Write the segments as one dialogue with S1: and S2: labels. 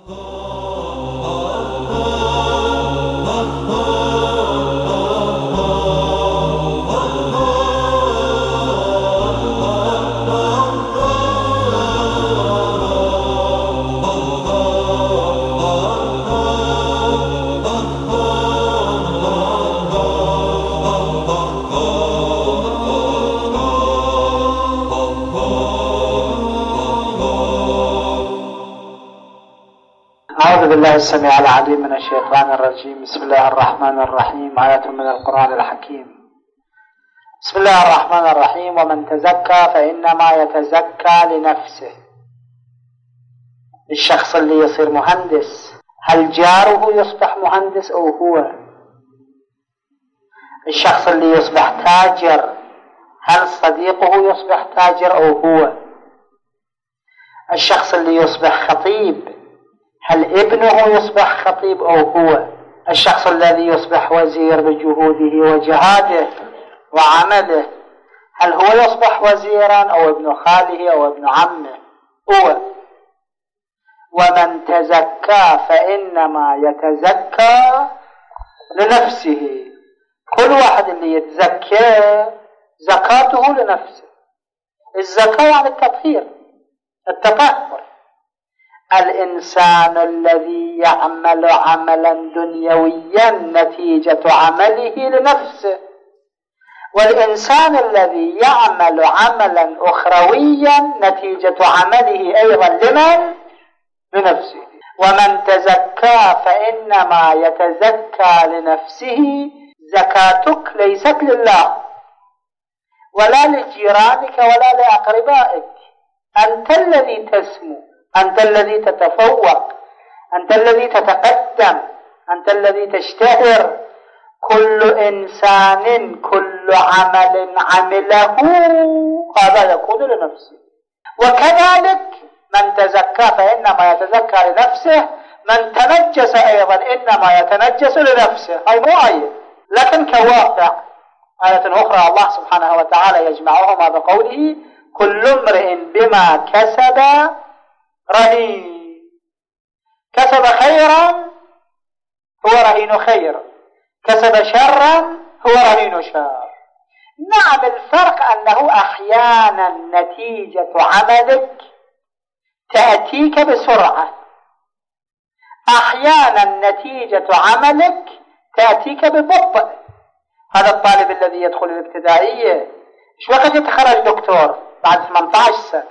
S1: أعوذ بالله السميع العليم من الشيطان الرجيم. بسم الله الرحمن الرحيم. آية من القرآن الحكيم. بسم الله الرحمن الرحيم. ومن تزكى فإنما يتزكى لنفسه. الشخص اللي يصير مهندس، هل جاره يصبح مهندس أو هو؟ الشخص اللي يصبح تاجر، هل صديقه يصبح تاجر أو هو؟ الشخص اللي يصبح خطيب، هل ابنه يصبح خطيب أو هو؟ الشخص الذي يصبح وزير بجهوده وجهاده وعمله، هل هو يصبح وزيرا أو ابن خاله أو ابن عمه؟ هو. ومن تزكى فإنما يتزكى لنفسه. كل واحد اللي يتزكى زكاته لنفسه. الزكاة يعني التطهير، التطهر. الإنسان الذي يعمل عملا دنيويا نتيجة عمله لنفسه، والإنسان الذي يعمل عملا أخرويا نتيجة عمله أيضا لمن؟ لنفسه. ومن تزكى فإنما يتزكى لنفسه. زكاتك ليست لله ولا لجيرانك ولا لأقربائك. أنت الذي تسمو، أنت الذي تتفوق، أنت الذي تتقدم، أنت الذي تشتهر. كل إنسان كل عمل عمله هذا يكون لنفسه. وكذلك من تزكى فإنما يتزكى لنفسه. من تنجس أيضا إنما يتنجس لنفسه. هاي مو آية، لكن كواقع. آية أخرى الله سبحانه وتعالى يجمعهما بقوله كل امرئ بما كسب رهين. كسب خيرا هو رهين خير، كسب شرا هو رهين شر. نعم، الفرق أنه أحيانا نتيجة عملك تأتيك بسرعة، أحيانا نتيجة عملك تأتيك ببطء. هذا الطالب الذي يدخل الابتدائية ايش وقت يتخرج دكتور؟ بعد 18 سنة.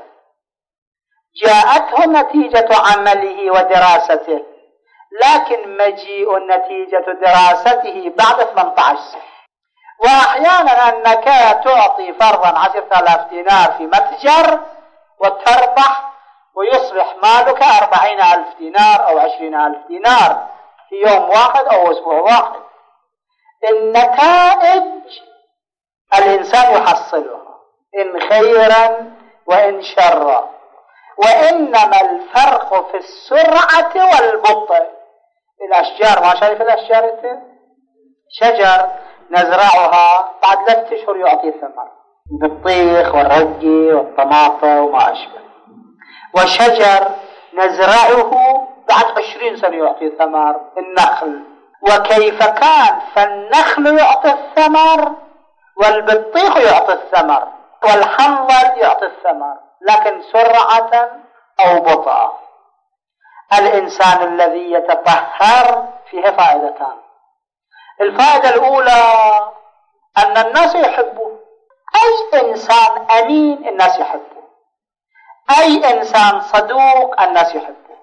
S1: جاءته نتيجة عمله ودراسته، لكن مجيء نتيجة دراسته بعد 18 سنة. وأحيانا أنك تعطي فرضا 10,000 دينار في متجر وتربح ويصبح مالك 40,000 دينار أو 20,000 دينار في يوم واحد أو أسبوع واحد. النتائج الإنسان يحصلها إن خيرا وإن شرا، وإنما الفرق في السرعة والبطء. الأشجار، ما شايف الأشجار انت؟ شجر نزرعها بعد 3 أشهر يعطي ثمر، البطيخ والرقي والطماطة وما أشبه. وشجر نزرعه بعد 20 سنة يعطي ثمر، النخل. وكيف كان؟ فالنخل يعطي الثمر والبطيخ يعطي الثمر والحنظل يعطي الثمر، لكن سرعة أو بطء. الإنسان الذي يتطهر فيه فائدتان. الفائدة الأولى أن الناس يحبوه. أي إنسان أمين الناس يحبوه، أي إنسان صدوق الناس يحبوه،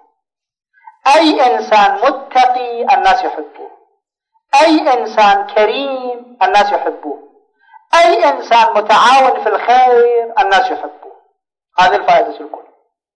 S1: أي إنسان متقي الناس يحبوه، أي إنسان كريم الناس يحبوه، أي إنسان متعاون في الخير الناس يحبوه. هذه الفائدة الكل.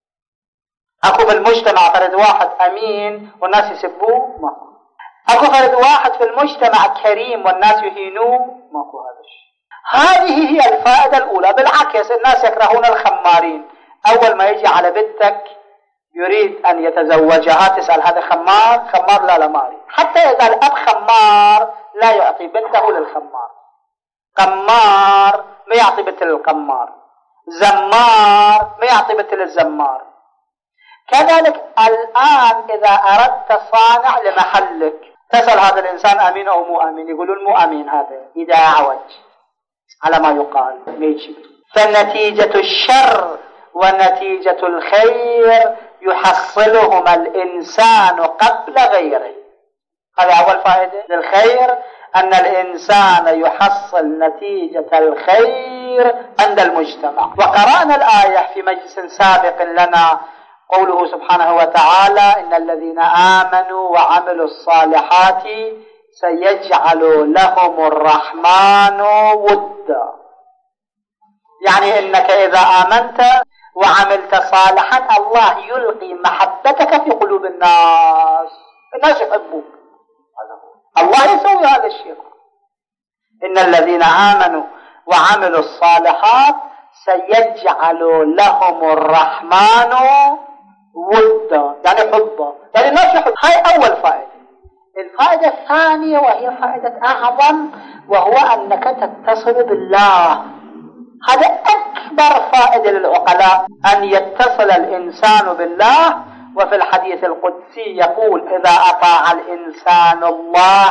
S1: أكو في المجتمع فرد واحد أمين والناس يسبوه؟ ماكو. أكو فرد واحد في المجتمع كريم والناس يهينوه؟ ماكو هذا الشيء. هذه هي الفائدة الأولى. بالعكس الناس يكرهون الخمارين. أول ما يجي على بنتك يريد أن يتزوجها تسأل هذا خمار؟ خمار؟ لا ما أريد. حتى إذا الأب خمار لا يعطي بنته للخمار. قمار ما يعطي بنت للقمار. زمار ما يعطي بنت للزمار. كذلك الآن إذا أردت صانع لمحلك تسأل هذا الإنسان أمين أو مو أمين، يقولون مو أمين، هذا إذا أعوج على ما يقال ميجي. فنتيجة الشر ونتيجة الخير يحصلهما الإنسان قبل غيره. هذا أول فائدة للخير، أن الإنسان يحصل نتيجة الخير عند المجتمع. وقرأنا الآية في مجلس سابق لنا قوله سبحانه وتعالى: إن الذين آمنوا وعملوا الصالحات سيجعل لهم الرحمن ودا. يعني إنك إذا آمنت وعملت صالحا الله يلقي محبتك في قلوب الناس، الناس يحبوك، الله يسوي هذا الشيء. إن الذين آمنوا وعملوا الصالحات سيجعل لهم الرحمن ودا، يعني حبه، يعني الناس يحب. هاي أول فائدة. الفائدة الثانية وهي فائدة أعظم، وهو أنك تتصل بالله. هذا أكبر فائدة للعقلاء، أن يتصل الإنسان بالله. وفي الحديث القدسي يقول: إذا أطاع الإنسان الله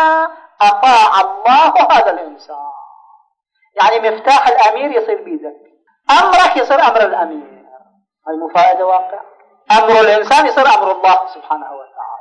S1: أطاع الله هذا الإنسان. يعني مفتاح الأمير يصير بيدك، أمرك يصير أمر الأمير. هاي مفائدة واقع. أمر الإنسان يصير أمر الله سبحانه وتعالى،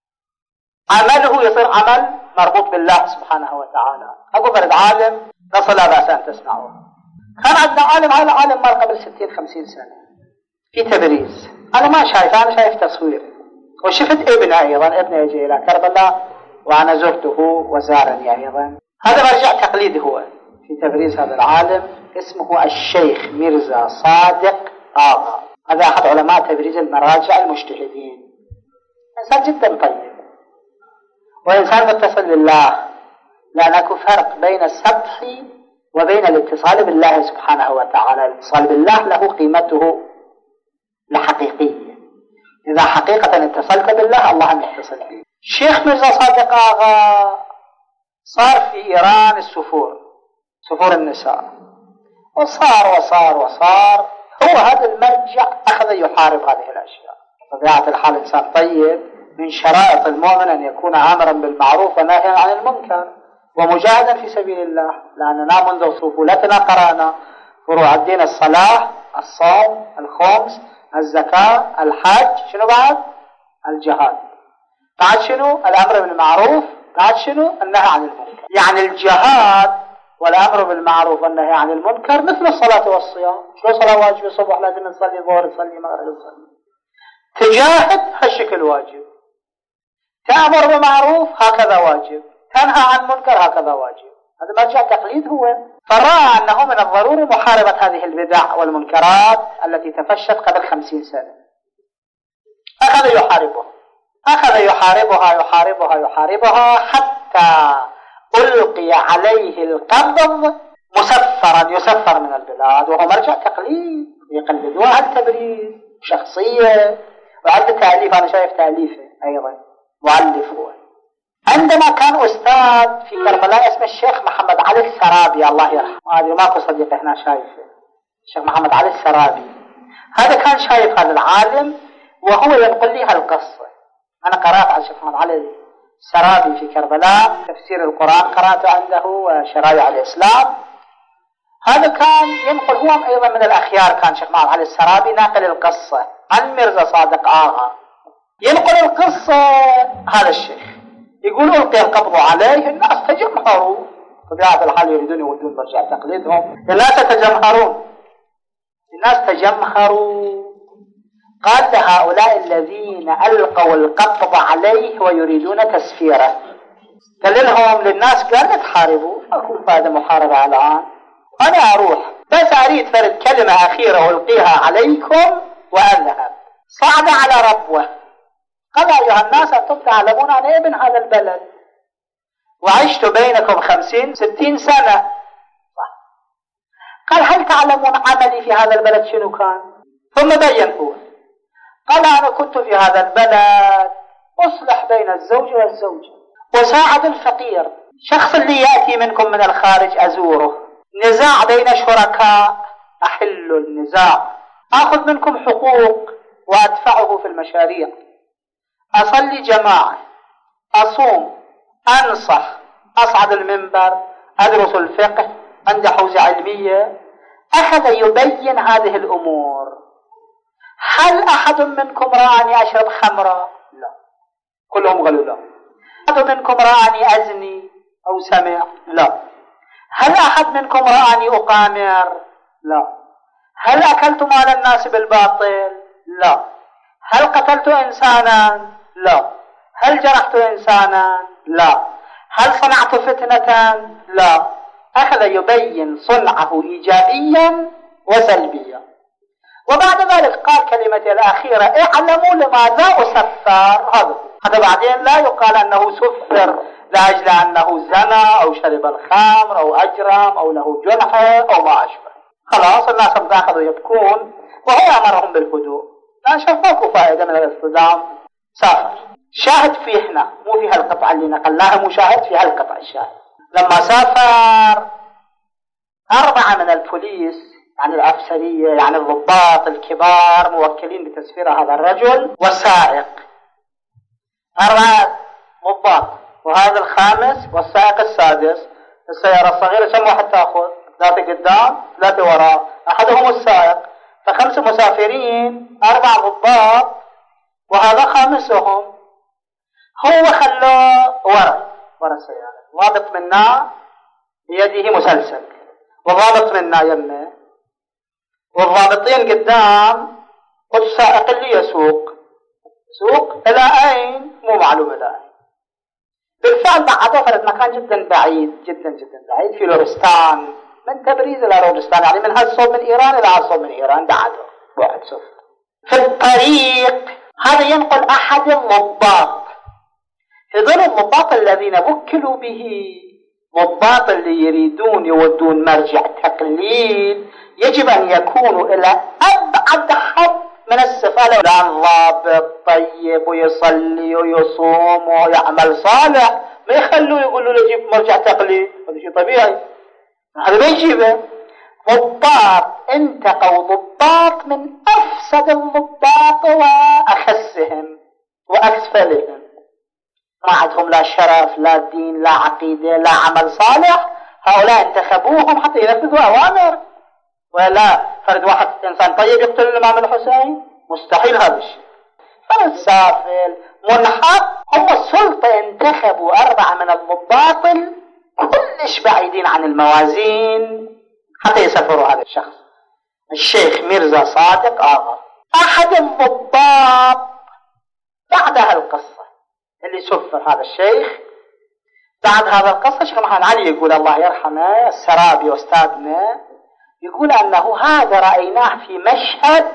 S1: عمله يصير عمل مربوط بالله سبحانه وتعالى. أقول فرد عالم نص لا بأس أن تسمعه. كان عندنا عالم، هذا عالم مر قبل 60-50 سنة في تبريز. أنا ما شايف، أنا شايف تصوير، وشفت ابنه أيضا، ابنه يجي إلى كربلاء وأنا زرته وزارني أيضا. هذا مرجع تقليدي هو في تبريز. هذا العالم اسمه الشيخ ميرزا صادق آغا، هذا أحد علماء تبريز المراجع المجتهدين. إنسان جدا طيب وإنسان متصل بالله، لأن فرق بين السطح وبين الاتصال بالله سبحانه وتعالى. الاتصال بالله له قيمته الحقيقية. إذا حقيقة اتصلت بالله الله يتصل بك. الشيخ ميرزا صادق آغا صار في إيران السفور، سفور النساء، وصار هو هذا المرجع أخذ يحارب هذه الأشياء. طبيعة الحال إنسان طيب، من شرائط المؤمن أن يكون آمرا بالمعروف وناهيا عن المنكر ومجاهدا في سبيل الله. لأننا منذ طفولتنا قرأنا فروع الدين: الصلاة، الصوم، الخمس، الزكاة، الحج، شنو بعد؟ الجهاد. بعد شنو؟ الأمر بالمعروف. بعد شنو؟ النهي عن المنكر. يعني الجهاد والأمر بالمعروف والنهي عن المنكر مثل الصلاة والصيام. شنو صلاة واجب الصبح لازم نصلي، ظهر نصلي، مغرب نصلي. تجاهد هالشكل واجب، تأمر بالمعروف هكذا واجب، تنهى عن منكر هكذا واجب. هذا مرجع تقليد هو. فرأى أنه من الضروري محاربة هذه البدع والمنكرات التي تفشت قبل 50 سنة. أخذ يحاربها حتى ألقي عليه القبض مسفرا، يسفر من البلاد. وهو مرجع تقليد يقلدوه عن تبريز شخصية وعند تأليف. أنا شايف تأليفه أيضا، مؤلف هو. عندما كان أستاذ في كربلاء اسمه الشيخ محمد علي السرابي، الله يرحمه، هذا ماكو صديق هنا شايفه، الشيخ محمد علي السرابي. هذا كان شايف هذا العالم وهو ينقل لي هالقصة. أنا قرأت على الشيخ محمد علي السرابي في كربلاء تفسير القرآن، قرأته عنده وشرائع الإسلام. هذا كان ينقل، هو أيضا من الأخيار، كان الشيخ محمد علي السرابي ناقل القصة عن ميرزا صادق آغا. ينقل القصة هذا الشيخ يقول: ألقي القبض عليه، الناس تجمهروا. طبيعة الحال يريدون يودون مرجع تقليدهم، الناس تجمهروا. قال: هؤلاء الذين ألقوا القبض عليه ويريدون تسفيره. قال لهم للناس: قال لا تحاربوا، أكون فائدة محاربة الآن، أنا أروح بس أريد فرد كلمة أخيرة ألقيها عليكم وأذهب. صعد على ربوه قال: أيها الناس، أنتم تعلمون أنا ابن هذا البلد وعشت بينكم 50-60 سنة. قال: هل تعلمون عملي في هذا البلد شنو كان؟ ثم بين هو. قال: أنا كنت في هذا البلد أصلح بين الزوج والزوجة، وساعد الفقير، شخص اللي يأتي منكم من الخارج أزوره، نزاع بين شركاء أحل النزاع، أخذ منكم حقوق، وأدفعه في المشاريع، أصلي جماعة، أصوم، أنصح، أصعد المنبر، أدرس الفقه، عندي حوزة علمية. أخذ يبين هذه الأمور. هل أحد منكم رآني أشرب خمرا؟ لا، كلهم قالوا لا. أحد منكم رآني أزني أو سمع؟ لا. هل أحد منكم رآني أقامر؟ لا. هل أكلت مال الناس بالباطل؟ لا. هل قتلت إنسانا؟ لا. هل جرحت إنسانا؟ لا. هل صنعت فتنة؟ لا. أخذ يبين صنعه إيجابيا وسلبيا. وبعد ذلك قال كلمته الأخيرة: اعلموا لماذا أسفر. هذا بعدين لا يقال أنه سفر لأجل أنه زنى أو شرب الخمر أو أجرم أو له جنحة أو ما أشبه. خلاص الناس أخذوا يبكون وهو أمرهم بالهدوء. لا شافوا فائدة من الاصطدام. سافر. شاهد فيه هنا، مو في هالقطعة اللي نقلناها، مشاهد في هالقطعة. الشاهد لما سافر 4 من البوليس، يعني العسكرية، يعني الضباط الكبار موكلين بتسفير هذا الرجل، والسائق. 4 ضباط، وهذا الخامس والسائق السادس. السيارة الصغيرة كم واحد تأخذ؟ 3 قدام 3 وراء، أحدهم السائق. ف5 مسافرين، 4 ضباط، وهذا خامسهم. هو خلاه ورا السيارة، ضابط منا بيده مسلسل، والضابط منا يمه، والضابطين قدام، والسائق اللي يسوق إلى أين؟ مو معلوم إلى أين. بالفعل بعده فرد مكان جدا بعيد، جدا بعيد، في لورستان، من تبريز إلى لورستان، يعني من هالصوب من إيران إلى هالصوب من إيران، بعده بعد صفر. في الطريق هذا ينقل أحد الضباط. هذول الضباط الذين وكلوا به، ضباط اللي يريدون يودون مرجع تقليد، يجب أن يكونوا إلى أبعد حد من السفالة. لأن ضابط طيب ويصلي ويصوم ويعمل صالح ما يخلوه يقولوا له جيب مرجع تقليد، هذا شيء طبيعي، هذا ما يجيبه. ضباط انتقوا ضباط من أفسد الضباط وأخسهم وأسفلهم، ما عندهم لا شرف لا دين لا عقيدة لا عمل صالح. هؤلاء انتخبوهم حتى ينفذوا أوامر، ولا فرد واحد إنسان طيب يقتل الإمام الحسين؟ مستحيل هذا الشيء. فرد سافل منحط. هم السلطة انتخبوا 4 من الضباط كلش بعيدين عن الموازين حتى يسافروا هذا الشخص. الشيخ ميرزا صادق آغا أحد الضباط. بعد هالقصة اللي سفر هذا الشيخ، بعد هذا القصة شيخ محمد علي يقول الله يرحمه، السرابي أستاذنا، يقول أنه هذا رأيناه في مشهد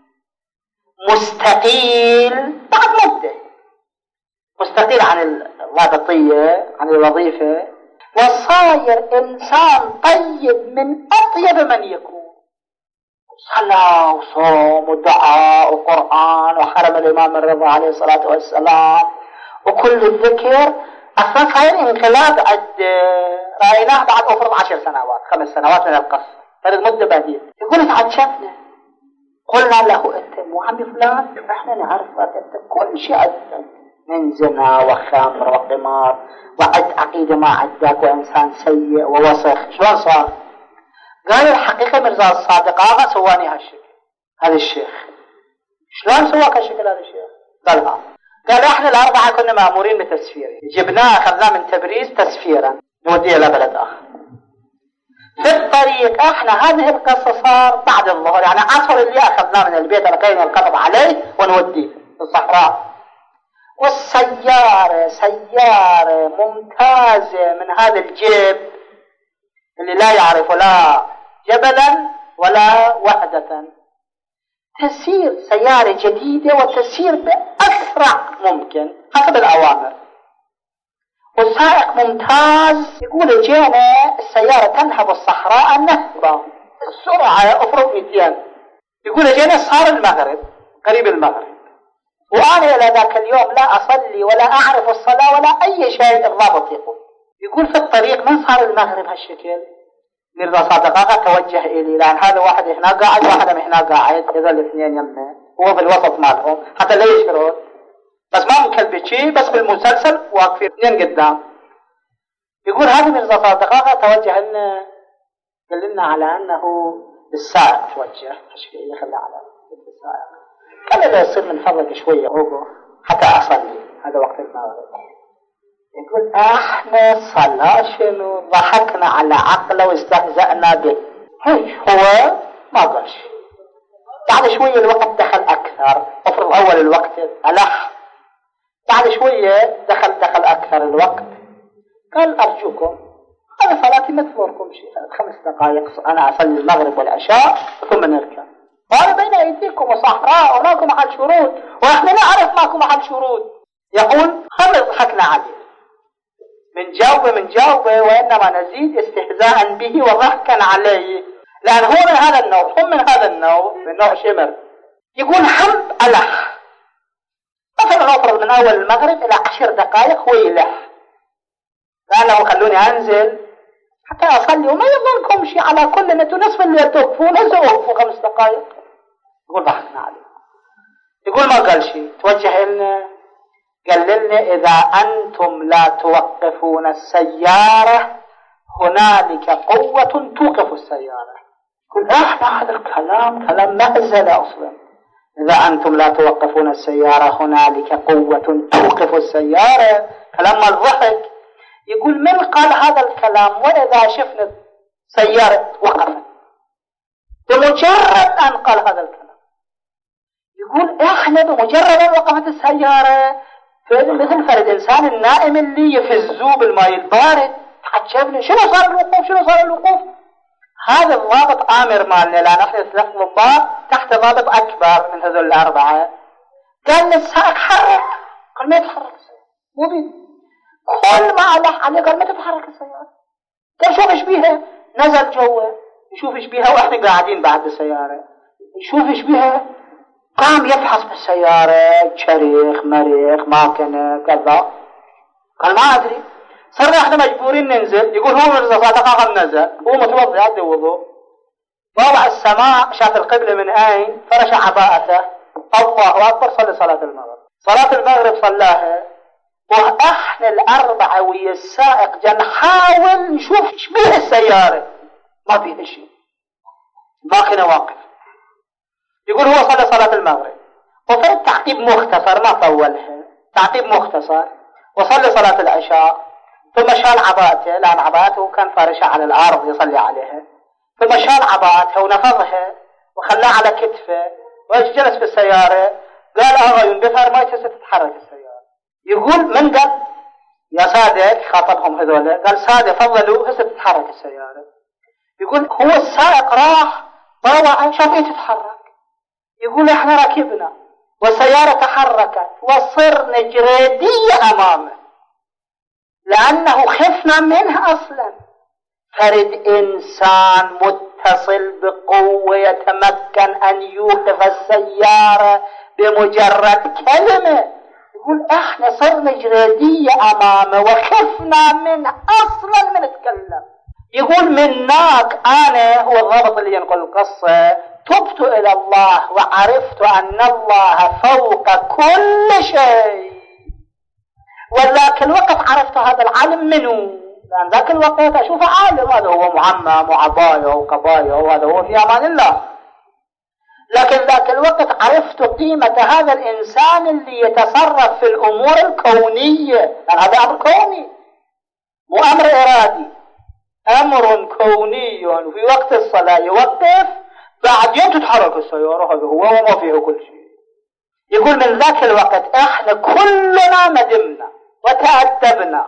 S1: مستقيل بعد مدة، مستقيل عن الضابطية عن الوظيفة، وصاير إنسان طيب من أطيب من يكون، صلاة وصوم ودعاء وقرآن وحرم الإمام الرضا عليه الصلاة والسلام وكل الذكر. أصلا صاير انقلاب رأيناه بعد أفرض 10 سنوات 5 سنوات من القصة، فرد مدة بعدين. يقول تعجبنا، قلنا له أنت مو عمي فلان؟ احنا نعرفك أنت كل شيء عندك من زنا وخمر وقمار وعد عقيدة ما عندك وإنسان سيء ووسخ. شلون صار؟ قال الحقيقة مرزا الصادق آغا سواني هالشكل. هذا الشيخ شلون سواك هالشكل هذا الشيخ؟ قال احنا ال4 كنا مأمورين بتسفيره، جبناه أخذناه من تبريز تسفيرا نوديه إلى بلد آخر. في الطريق احنا هذه القصة صار بعد الظهر، يعني عصر اللي أخذناه من البيت لقينا القبض عليه ونوديه في الصحراء. والسيارة سيارة ممتازة من هذا الجيب اللي لا يعرف لا جبلا ولا وحدة، تسير سيارة جديدة وتسير بأسرع ممكن حسب الأوامر، والسائق ممتاز. يقول جينا السيارة تنهب الصحراء النهبة السرعة أفرض 200. يقول جينا صار المغرب، قريب المغرب، وأنا إلى ذاك اليوم لا أصلي ولا أعرف الصلاة ولا أي شيء الضابط يقول. يقول في الطريق من صار المغرب هالشكل، ميرزا صادق آغا توجه إلي، لأن هذا واحد هنا قاعد واحد هنا قاعد، إذا الاثنين يمه هو في الوسط مالهم حتى لا يشعرون، بس ما من كلب شيء، بس بالمسلسل واقفين اثنين قدام. يقول هذه مرزا صادقاقة توجه لنا، قال لنا على انه السائق توجه تشكيل خلى على السائق، قال له يصير من فضلك شويه عقب حتى اصلي، هذا وقت المغرب. يقول احنا صلاة شنو، ضحكنا على عقله واستهزأنا به. هو ما قال شيء. بعد شويه الوقت دخل اكثر، افرض اول الوقت الح، بعد شويه دخل اكثر الوقت، قال ارجوكم انا صلاتي ما تفوركم شيء، 5 دقائق انا اصلي المغرب والعشاء ثم نركب، وانا بين ايديكم وصحراء وماكم محل شرود، واحنا نعرف ماكم محل شرود. يقول هم ضحكنا عليه، من جاوبه وانما نزيد استهزاء به وضحكا عليه، لان هو من هذا النوع، هم من هذا النوع، من نوع شمر. يقول هم الح، مثلا افرض من اول المغرب الى 10 دقائق هو يلح، لانه خلوني انزل حتى اصلي وما يظنكم شيء، على كل انتوا نصف اللي توقفون وقفوا 5 دقائق. يقول ضحكنا عليه. يقول ما قال شيء، توجه لنا قال لنا اذا انتم لا توقفون السيارة هنالك قوة توقف السيارة. يقول احنا هذا الكلام كلام مهزل اصلا، اذا انتم لا توقفون السيارة هنالك قوة توقف السيارة، كلام مال ضحك. يقول من قال هذا الكلام واذا شفنا سيارة وقفت بمجرد ان قال هذا الكلام. يقول احنا بمجرد ان وقفت السيارة مثل فرد انسان النائم اللي يفزوه بالماء البارد، تعجبنا شنو صار الوقوف. هذا الضابط امر مالنا، لان احنا 3 ضباط تحت ضابط اكبر من هذول ال4. قال للسائق حرك، قال ما يتحرك السيارة، مو بيدي. كل ما ألح عليه قال ما تتحرك السيارة. قال شوف ايش بيها، نزل جوا يشوف ايش بيها، واحنا قاعدين بعد السيارة يشوف ايش بيها، قام يفحص بالسيارة، شريخ مريخ ماكنة كذا. قال ما ادري. صرنا احنا مجبورين ننزل. يقول هو مرزا صادقاقة نزل، هو متوضئ عنده وضوء، وضع السماء شاف القبلة من اين، فرش عباءته، الله اكبر، صلى صلاة المغرب. صلاة المغرب صلاها، واحنا ال4 ويا السائق جا نحاول نشوف ايش بيها السيارة، ما بيها شيء، باقينا واقف. يقول هو صلى صلاة المغرب وفي تعقيب مختصر ما طولها، تعقيب مختصر، وصلى صلاة العشاء، ثم شال عباءته، لأن عباءته كان فارشة على الأرض يصلي عليها، ثم شال عباءته ونفضها وخلاها على كتفه وجلس في السيارة. قال اغا ينبثر ما تتحرك السيارة. يقول من قال يا سادة، خاطبهم هذول، قال سادة فضلوا هسه تتحرك السيارة. يقول هو السائق راح طاوع شاف ايه تتحرك. يقول احنا ركبنا والسيارة تحركت وصرنا جريدية امامه، لانه خفنا منها اصلا. فرد انسان متصل بقوة يتمكن ان يوقف السيارة بمجرد كلمة. يقول احنا صرنا جريدية امامه وخفنا منه اصلا من نتكلم. يقول من هناك انا، هو الضابط اللي ينقل القصة، تبت الى الله وعرفت ان الله فوق كل شيء. وذاك الوقت عرفت هذا العالم منه، لان ذاك الوقت اشوفه عالم، هذا هو معمم وعباية وقباية وهذا هو في امان الله. لكن ذاك الوقت عرفت قيمة هذا الانسان اللي يتصرف في الامور الكونية، لان هذا امر كوني مو امر ارادي، امر كوني. في وقت الصلاة يوقف، بعدين تتحرك السيارة، هذا هو وما فيه كل شيء. يقول من ذاك الوقت احنا كلنا ندمنا وتأدبنا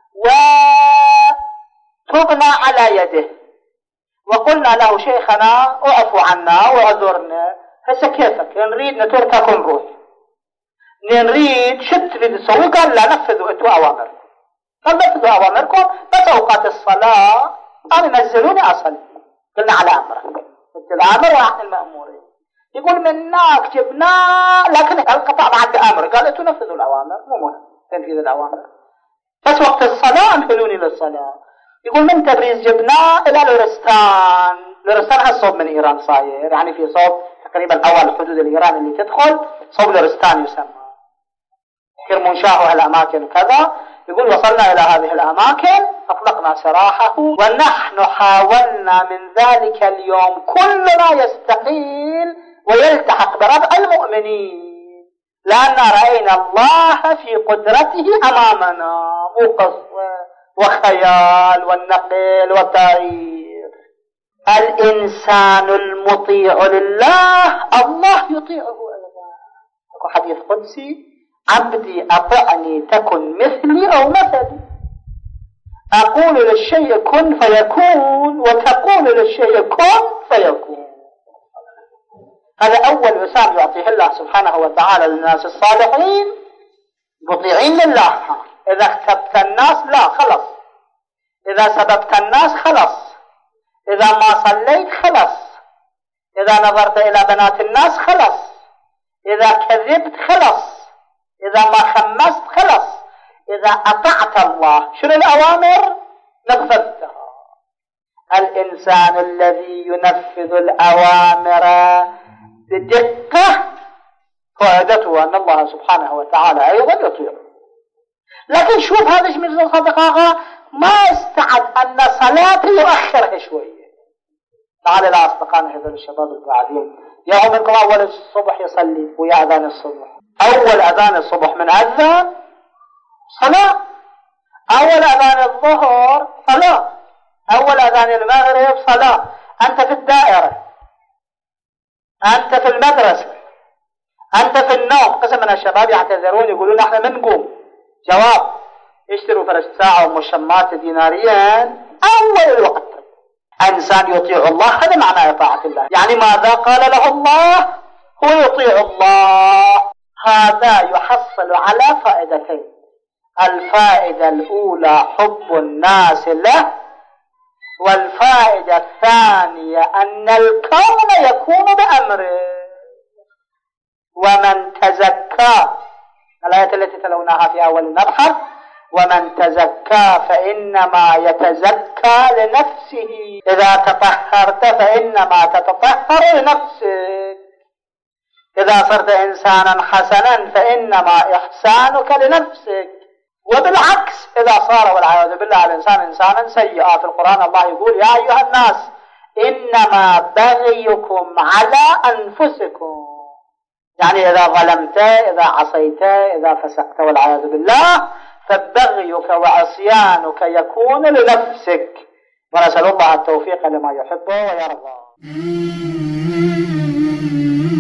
S1: وتبنا على يده، وقلنا له شيخنا اعفو عنا واعذرنا، هسه كيفك، نريد نتركك ونروح، نريد شو تريد تسوي؟ قال لا، نفذوا انتوا اوامركم. قال نفذوا اوامركم، بس اوقات الصلاة انا نزلوني اصلي. قلنا على امرك، انت الامر ونحن المامورين. يقول من هناك جبناه، لكن القطع بعد امر، قال انتوا نفذوا الاوامر، مو مهم تنفيذ الاوامر، بس وقت الصلاة امهلوني للصلاة. يقول من تبريز جبناه الى لورستان. لورستان هالصوب من ايران صاير، يعني في صوب تقريبا أول حدود الإيران اللي تدخل صوب لورستان يسمى، كرمانشاه وهالأماكن وكذا. يقول وصلنا إلى هذه الأماكن أطلقنا سراحه، ونحن حاولنا من ذلك اليوم كلنا يستقيل ويلتحق بربع المؤمنين، لأن رأينا الله في قدرته أمامنا، مو قصة وخيال والنقل والتاريخ. الإنسان المطيع لله الله يطيعه أيضا. أكو حديث قدسي: عبدي أطعني تكن مثلي أو مثلي. أقول للشيء كن فيكون، وتقول للشيء كن فيكون. هذا أول وسام يعطيه الله سبحانه وتعالى للناس الصالحين مطيعين لله. إذا اختبت الناس لا خلص، إذا سببت الناس خلص، إذا ما صليت خلص، إذا نظرت إلى بنات الناس خلص، إذا كذبت خلص، إذا ما خمست خلص. إذا أطعت الله شنو الأوامر؟ نفذتها. الإنسان الذي ينفذ الأوامر بدقة فائدته أن الله سبحانه وتعالى أيضا يطيع. لكن شوف هذا من الصدقاء ما استعد أن صلاته يؤخرها شوية. تعال إلى أصدقائنا هذول الشباب القاعدين، يا منكم أول الصبح يصلي ويا أذان الصبح، أول أذان الصبح من أذان صلاة، أول أذان الظهر صلاة، أول أذان المغرب صلاة. أنت في الدائرة، أنت في المدرسة، أنت في النوم. قسم من الشباب يعتذرون يقولون احنا منقوم. جواب: اشتروا فرش ساعة ومشمات ديناريا أول الوقت. إنسان يطيع الله هذا معنى طاعة الله، يعني ماذا قال له الله هو يطيع الله. هذا يحصل على فائدتين: الفائدة الأولى حب الناس له، والفائدة الثانية أن الكون يكون بأمره. ومن تزكى، الآية التي تلوناها في أول المبحث: ومن تزكى فإنما يتزكى لنفسه. إذا تطهرت فإنما تتطهر لنفسك. إذا صرت إنسانا حسنا فإنما إحسانك لنفسك. وبالعكس إذا صار والعياذ بالله الإنسان إنسانا سيئا، في القرآن الله يقول: يا أيها الناس إنما بغيكم على أنفسكم. يعني إذا ظلمت، إذا عصيت، إذا فسقت والعياذ بالله، فبغيك وعصيانك يكون لنفسك. ونسأل الله التوفيق لما يحبه ويرضى.